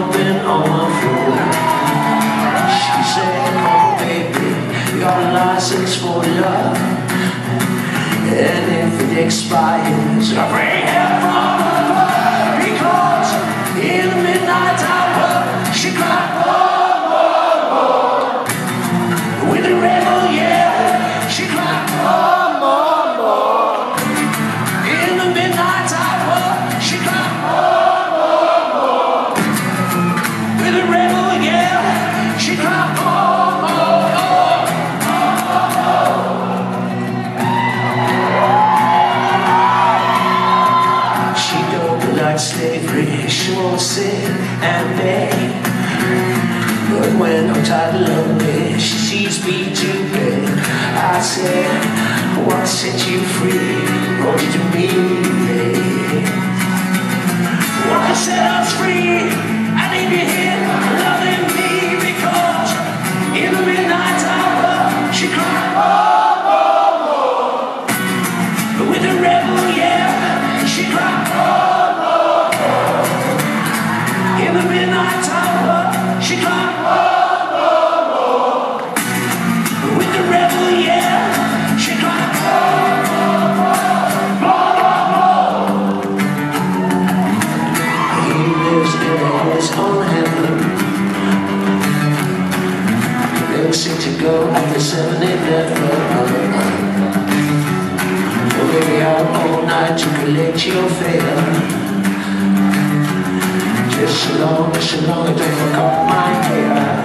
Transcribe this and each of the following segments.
jumping on my floor. She said, come on baby, you got a license for love, and if it expires, I'll bring hell from above. Because in the midnight hour, she cried, more, more, more. With a rebel yell, she cried, more, more, more. In the midnight hour, she cried, more, more, more. With a rebel yell, she cried, more, more, more, more, more. She don't like slavery, she won't sit and beg. But when I'm tired of lonely, she sees me to bed. I said, what set you free? Brought you to me, babe. What set us free? I need you here, loving me. Because in the midnight hour, she cried, more, more, more. But with a rebel yell, she cried, more, more, more. In the midnight hour, she cried, more, more, more. With the rebel yell, she cried, more, more, more, more, more, more. He lives in his own heaven. Never seem to go at the 7-Eleven. Well, baby, out all night to collect your fare. Just so long, I don't fuck up my hair.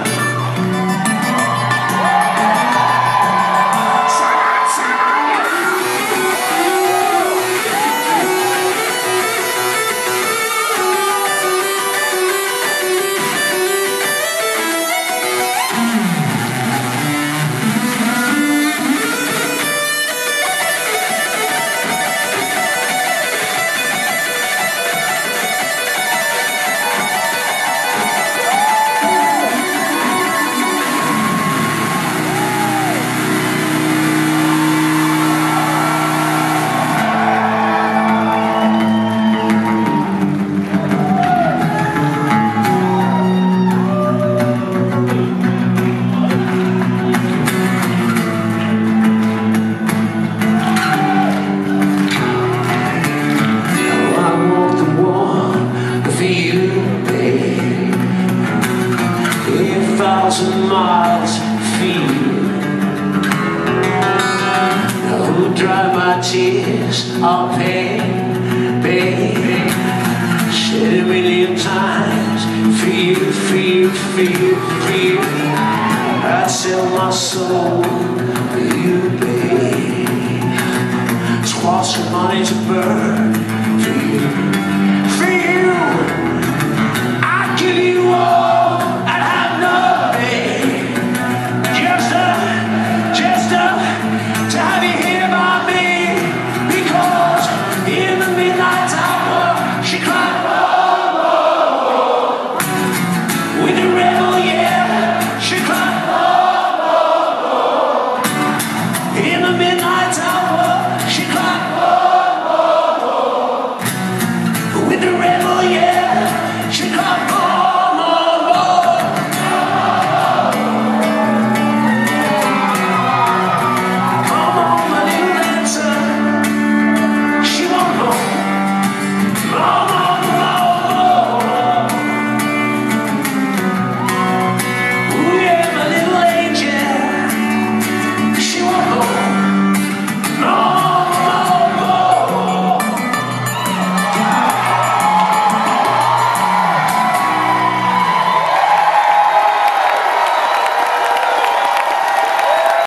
Miles feet. Who dry my tears? I'll pay, babe. Said a million times for you, for you, for you, for you. I'd sell my soul for you, babe. Squash some money to burn for you, for you. I'd give you all. In the midnight hour, she cried, more, more, more. With the red